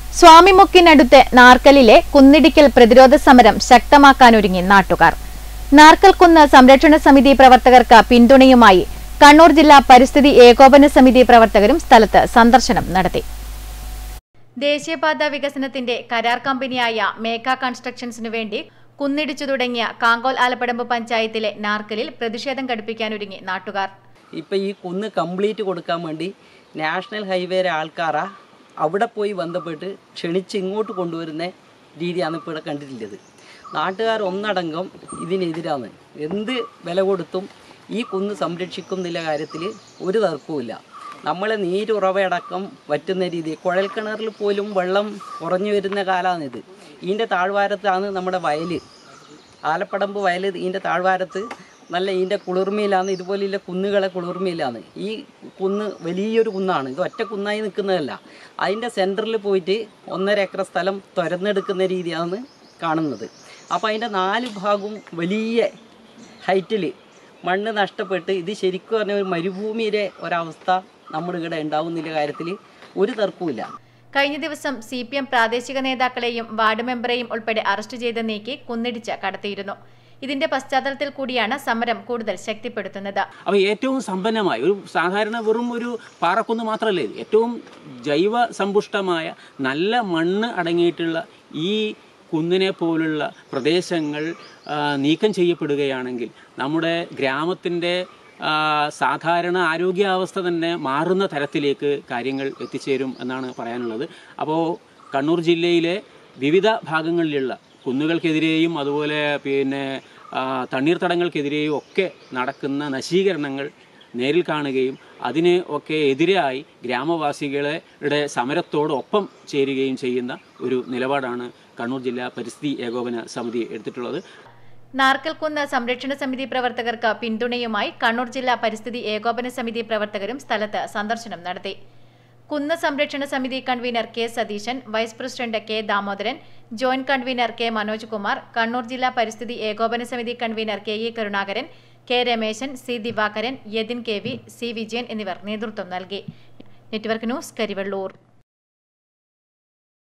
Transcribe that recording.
സ്വാമിമുക്കിനടുത്ത് നാർക്കലിലെ കുന്നിടിക്കൽ പ്രതിരോധ സമരം ശക്തമാക്കാനൊരുങ്ങി നാട്ടുകാർ. നാർക്കൽക്കുന്ന് സംരക്ഷണ സമിതി പ്രവർത്തകർക്ക് പിന്തുണയുമായി കണ്ണൂർ ജില്ലാ പരിസ്ഥിതി ഏകോപന സമിതി പ്രവർത്തകരും സ്ഥലത്ത് സന്ദർശനം നടത്തി. ദേശീയപാത വികസനത്തിന്റെ കരാർ കമ്പനിയായ മേഘ കൺസ്ട്രക്ഷൻസിനു വേണ്ടി കുന്നിടിച്ചു തുടങ്ങിയ കാങ്കോൽ ആലപ്പടമ്പ് പഞ്ചായത്തിലെ നാർക്കലിൽ പ്രതിഷേധം ഘടിപ്പിക്കാനൊരുങ്ങി നാട്ടുകാർ. ഇപ്പം ഈ കുന്ന് കംപ്ലീറ്റ് കൊടുക്കാൻ വേണ്ടി നാഷണൽ ഹൈവേയിലെ ആൾക്കാരാ അവിടെ പോയി ബന്ധപ്പെട്ട് ക്ഷണിച്ച് ഇങ്ങോട്ട് കൊണ്ടുവരുന്ന രീതിയാണ് ഇപ്പോൾ ഇവിടെ കണ്ടിട്ടുള്ളത്. നാട്ടുകാർ ഒന്നടങ്കം ഇതിനെതിരാണ്. എന്ത് വില കൊടുത്തും ഈ കുന്ന് സംരക്ഷിക്കുന്നില്ല കാര്യത്തിൽ ഒരു തർക്കവുമില്ല. നമ്മളെ നീരുറവയടക്കം വറ്റുന്ന രീതി, കുഴൽക്കിണറിൽ പോലും വെള്ളം കുറഞ്ഞു വരുന്ന കാലമാണിത്. ഇതിൻ്റെ താഴ്വാരത്താണ് നമ്മുടെ വയൽ, ആലപ്പടമ്പ് വയൽ. ഇതിൻ്റെ താഴ്വാരത്ത് നല്ല ഇതിൻ്റെ കുളിർമയിലാണ്, ഇതുപോലെയുള്ള കുന്നുകളെ കുളിർമയിലാണ്. ഈ കുന്ന് വലിയൊരു കുന്നാണ്, ഇത് ഒറ്റ കുന്നായി നിൽക്കുന്നതല്ല. അതിൻ്റെ സെൻറ്ററിൽ പോയിട്ട് 1.5 ഏക്കർ സ്ഥലം തുരന്നെടുക്കുന്ന രീതിയാണ് കാണുന്നത്. അപ്പോൾ അതിൻ്റെ 4 ഭാഗവും വലിയ ഹൈറ്റിൽ മണ്ണ് നഷ്ടപ്പെട്ട് ഇത് ശരിക്കും പറഞ്ഞ ഒരു മരുഭൂമിയിലെ ഒരവസ്ഥ നമ്മുടെ ഇവിടെ ഉണ്ടാവുന്നില്ല കാര്യത്തിൽ ഒരു തർക്കവുമില്ല. കഴിഞ്ഞ ദിവസം CPM പ്രാദേശിക നേതാക്കളെയും വാർഡ് മെമ്പറെയും ഉൾപ്പെടെ അറസ്റ്റ് ചെയ്ത് നീക്കി കുന്നിടിച്ച് കടത്തിയിരുന്നു. ഇതിന്റെ പശ്ചാത്തലത്തിൽ കൂടിയാണ് സമരം കൂടുതൽ ശക്തിപ്പെടുത്തുന്നത്. അപ്പോൾ ഏറ്റവും സമ്പന്നമായ ഒരു സാധാരണ വെറും ഒരു പാറക്കുന്ന് മാത്രമല്ല, ഏറ്റവും ജൈവ സമ്പുഷ്ടമായ നല്ല മണ്ണ് അടങ്ങിയിട്ടുള്ള ഈ കുന്നിനെ പോലുള്ള പ്രദേശങ്ങൾ നീക്കം ചെയ്യപ്പെടുകയാണെങ്കിൽ നമ്മുടെ ഗ്രാമത്തിൻ്റെ സാധാരണ ആരോഗ്യാവസ്ഥ തന്നെ മാറുന്ന തരത്തിലേക്ക് കാര്യങ്ങൾ എത്തിച്ചേരും എന്നാണ് പറയാനുള്ളത്. അപ്പോൾ കണ്ണൂർ ജില്ലയിലെ വിവിധ ഭാഗങ്ങളിലുള്ള കുന്നുകൾക്കെതിരെയും അതുപോലെ തണ്ണീർത്തടങ്ങൾക്കെതിരെയും ഒക്കെ നടക്കുന്ന നശീകരണങ്ങൾ നേരിൽ കാണുകയും അതിന് ഒക്കെ എതിരായി ഗ്രാമവാസികളുടെ സമരത്തോടൊപ്പം ചേരുകയും ചെയ്യുന്ന ഒരു നിലപാടാണ് കണ്ണൂർ ജില്ലാ പരിസ്ഥിതി ഏകോപന സമിതി എടുത്തിട്ടുള്ളത്. നാർക്കൽക്കുന്ന് സംരക്ഷണ സമിതി പ്രവർത്തകർക്ക് പിന്തുണയുമായി കണ്ണൂർ ജില്ലാ പരിസ്ഥിതി ഏകോപന സമിതി പ്രവർത്തകരും സ്ഥലത്ത് സന്ദർശനം നടത്തി. കുന്ന് സംരക്ഷണ സമിതി convenor K. Satheesan, vice president K. Damodaran, joint convenor K. Manoj Kumar, Kannur ജില്ലാ പരിസ്ഥിതി ഏകോപന സമിതി convenor K. E. Karunakaran, K. Rameshan, C. Divakaran, Yathin KV, C. Vijayan എന്നിവർ നേതൃത്വം നൽകി. Network news, Karivellur.